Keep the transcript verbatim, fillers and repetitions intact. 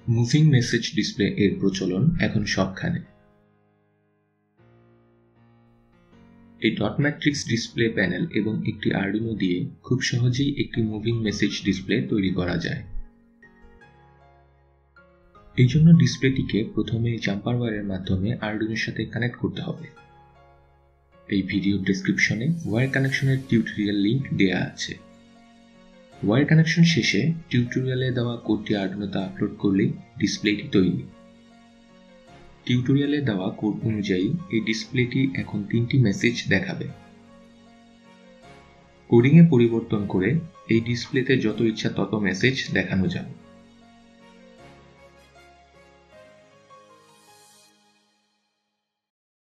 Moving message display এর প্রচলন এখন সবখানে। এই ডট ম্যাট্রিক্স ডিসপ্লে প্যানেল এবং একটি আরডুইনো দিয়ে খুব সহজেই একটি মুভিং মেসেজ ডিসপ্লে তৈরি করা যায়। এই জন্য ডিসপ্লেটিকে প্রথমে জাম্পার ওয়্যারের মাধ্যমে আরডুইনোর সাথে কানেক্ট করতে হবে। এই ভিডিও ডেসক্রিপশনে ওয়্যার কানেকশনের টিউটোরিয়াল লিংক দেয়া আছে। ওয়্যার কানেকশন শেষে টিউটোরিয়ালে দেওয়া কোডটি আরডুইনোতে আপলোড করলেই ডিসপ্লেটি তৈরি। টিউটোরিয়ালে দেওয়া কোড অনুযায়ী এই ডিসপ্লেটি এখন তিনটি মেসেজ দেখাবে। কোডিংয়ে পরিবর্তন করে এই ডিসপ্লেতে যত ইচ্ছা তত মেসেজ দেখানো যাবে।